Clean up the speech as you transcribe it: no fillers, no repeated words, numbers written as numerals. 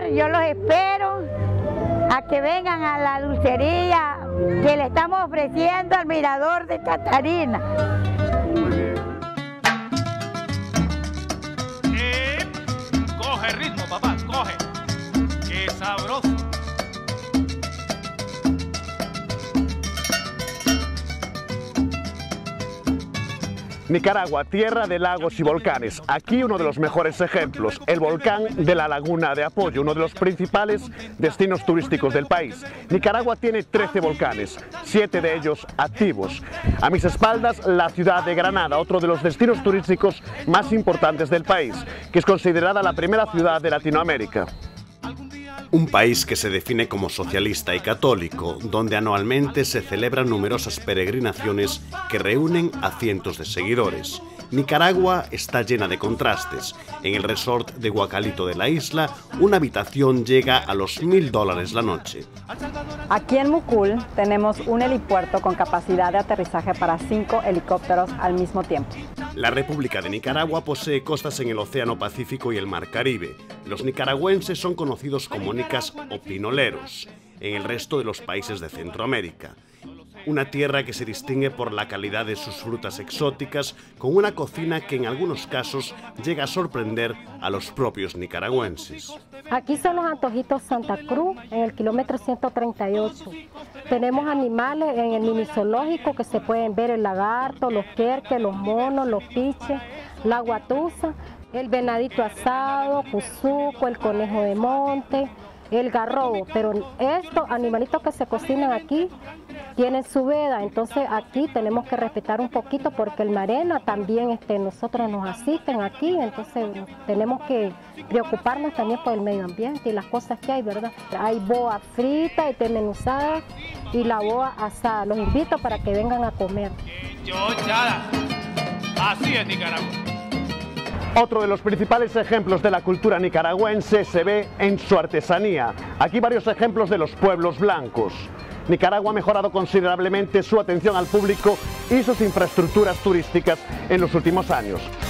yo los espero a que vengan a la dulcería que le estamos ofreciendo al Mirador de Catarina. Muy bien. Coge ritmo, papá, coge. ¡Qué sabroso! Nicaragua, tierra de lagos y volcanes. Aquí uno de los mejores ejemplos, el volcán de la Laguna de Apoyo, uno de los principales destinos turísticos del país. Nicaragua tiene 13 volcanes, 7 de ellos activos. A mis espaldas, la ciudad de Granada, otro de los destinos turísticos más importantes del país, que es considerada la primera ciudad de Latinoamérica. Un país que se define como socialista y católico, donde anualmente se celebran numerosas peregrinaciones que reúnen a cientos de seguidores. Nicaragua está llena de contrastes. En el resort de Guacalito de la isla, una habitación llega a los $1000 la noche. Aquí en Mucul tenemos un helipuerto con capacidad de aterrizaje para 5 helicópteros al mismo tiempo. La República de Nicaragua posee costas en el Océano Pacífico y el Mar Caribe. Los nicaragüenses son conocidos como nicas o pinoleros en el resto de los países de Centroamérica. Una tierra que se distingue por la calidad de sus frutas exóticas, con una cocina que en algunos casos llega a sorprender a los propios nicaragüenses. Aquí son los antojitos Santa Cruz, en el kilómetro 138. Tenemos animales en el mini zoológico que se pueden ver el lagarto, los querques, los monos, los piches, la guatusa, el venadito asado, cuzuco, el conejo de monte, el garrobo. Pero estos animalitos que se cocinan aquí tienen su veda, entonces aquí tenemos que respetar un poquito porque el marena también nosotros nos asisten aquí, entonces tenemos que preocuparnos también por el medio ambiente y las cosas que hay, ¿verdad? Hay boa frita y desmenuzada y la boa asada. Los invito para que vengan a comer. Chochada. Así es Nicaragua. Otro de los principales ejemplos de la cultura nicaragüense se ve en su artesanía. Aquí varios ejemplos de los pueblos blancos. Nicaragua ha mejorado considerablemente su atención al público y sus infraestructuras turísticas en los últimos años.